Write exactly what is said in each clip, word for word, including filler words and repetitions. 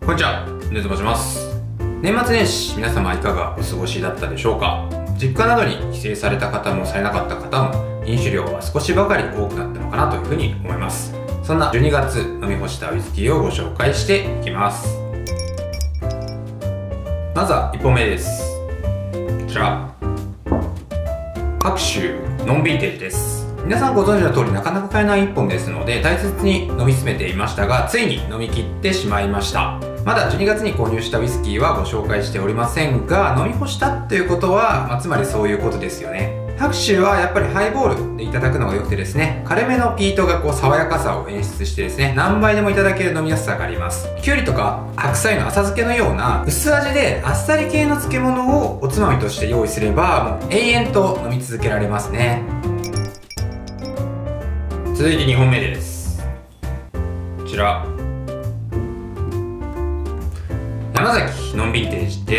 こんにちは、ねずと申します。年末年始、皆様いかがお過ごしだったでしょうか。実家などに帰省された方もされなかった方も、飲酒量は少しばかり多くなったのかなというふうに思います。そんなじゅうにがつ飲み干したウイスキーをご紹介していきます。まずはいっぽんめです。こちら、白州ノンヴィンテージです。皆さんご存知の通りなかなか買えないいっぽんですので大切に飲み進めていましたが、ついに飲み切ってしまいました。まだじゅうにがつに購入したウイスキーはご紹介しておりませんが、飲み干したっていうことは、まあ、つまりそういうことですよね。白州はやっぱりハイボールでいただくのが良くてですね、軽めのピートがこう爽やかさを演出してですね、何杯でもいただける飲みやすさがあります。きゅうりとか白菜の浅漬けのような薄味であっさり系の漬物をおつまみとして用意すれば、もう永遠と飲み続けられますね。続いてにほんめです。こちら、山崎ノンヴィンテージです。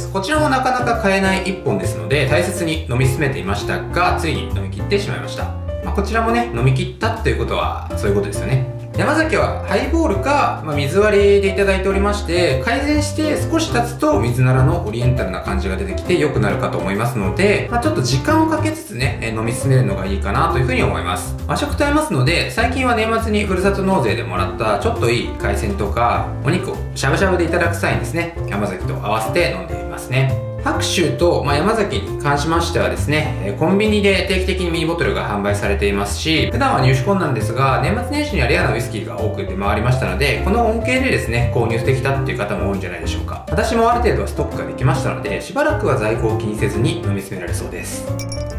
こちらもなかなか買えないいっぽんですので大切に飲み進めていましたが、ついに飲み切ってしまいました。まあ、こちらもね、飲み切ったっていうことはそういうことですよね。山崎はハイボールか、まあ、水割りでいただいておりまして、改善して少し経つと水ならのオリエンタルな感じが出てきて良くなるかと思いますので、まあ、ちょっと時間をかけつつね、え飲み進めるのがいいかなというふうに思います。和食と合いますので、最近は年末にふるさと納税でもらったちょっといい海鮮とかお肉をしゃぶしゃぶでいただく際にですね、山崎と合わせて飲んでいますね。白州と、まあ、山崎に関しましてはですね、コンビニで定期的にミニボトルが販売されていますし、普段は入手困難ですが、年末年始にはレアなウイスキーが多く出回りましたので、この恩恵でですね、購入してきたっていう方も多いんじゃないでしょうか。私もある程度はストックができましたので、しばらくは在庫を気にせずに飲み進められそうです。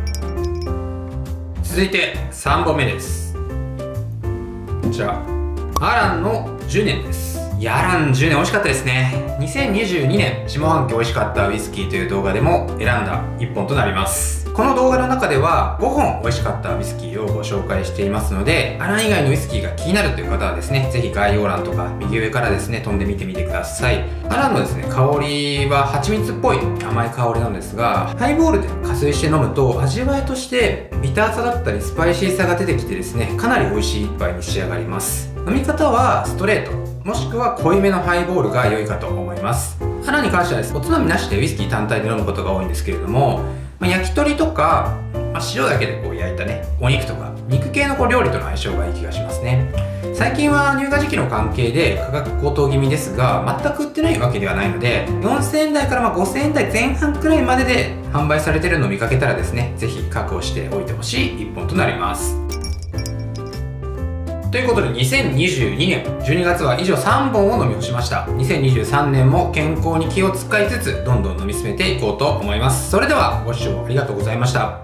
続いてさんぼんめです。こちら、アランのじゅうねんです。いや、アランじゅうねん美味しかったですね。にせんにじゅうにねん下半期美味しかったウイスキーという動画でも選んだいっぽんとなります。この動画の中ではごほん美味しかったウイスキーをご紹介していますので、アラン以外のウイスキーが気になるという方はですね、ぜひ概要欄とか右上からですね、飛んでみてみてください。アランのですね、香りは蜂蜜っぽい甘い香りなんですが、ハイボールで加水して飲むと味わいとしてビターさだったりスパイシーさが出てきてですね、かなり美味しい一杯に仕上がります。飲み方はストレート、もしくは濃いめのハイボールが良いかと思います。アランに関してはです、おつまみなしでウイスキー単体で飲むことが多いんですけれども、まあ、焼き鳥とか、まあ、塩だけでこう焼いたね、お肉とか肉系のこう料理との相性がいい気がしますね。最近は入荷時期の関係で価格高騰気味ですが、全く売ってないわけではないので、よんせんえん台からまあごせんえん台前半くらいまでで販売されているのを見かけたらですね、ぜひ確保しておいてほしいいっぽんとなります。ということでにせんにじゅうにねんじゅうにがつは以上さんぼんを飲み干しました。にせんにじゅうさんねんも健康に気を使いつつどんどん飲み進めていこうと思います。それではご視聴ありがとうございました。